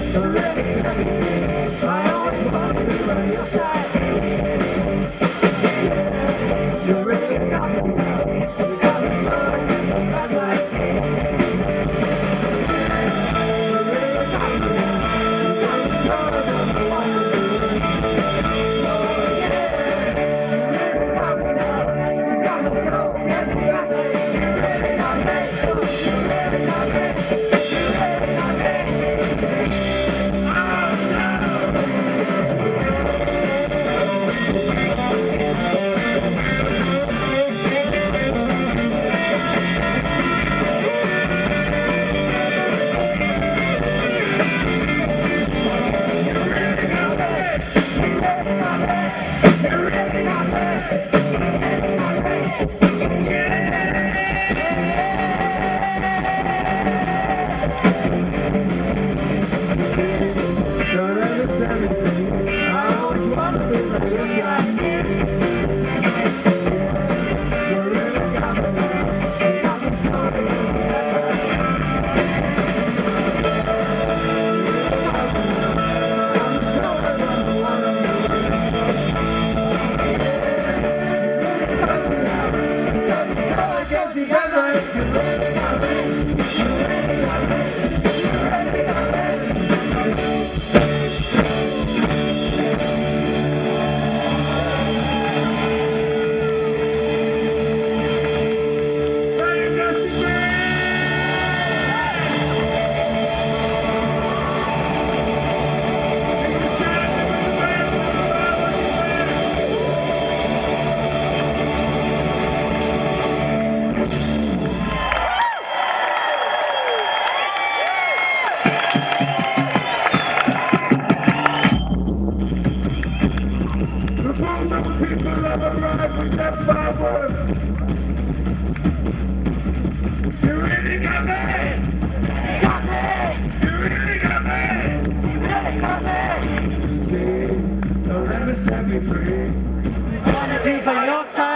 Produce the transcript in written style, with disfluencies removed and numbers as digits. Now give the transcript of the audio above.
Don't ever set me free. I always wanna be by your side. Yeah, you really got me now. You got me so I can go back like. You really got me now. You got me so I don't know what to do. Oh yeah, you really got me now. You got me so I can't go back like. You really got me. You really got me. You really got me. Don't ever set me free. I always wanna be by your side. Yeah, you really got me now. You got me so I can go back. Got me so I don't know what I'm doing. Yeah, you got me now. You got me so I can't go back like. You really got me. You really got me. You really got me. Before the people have arrived with their fireworks, you really got me! Got me! You really got me! You really got me! See, don't ever set me free. I wanna be by your side.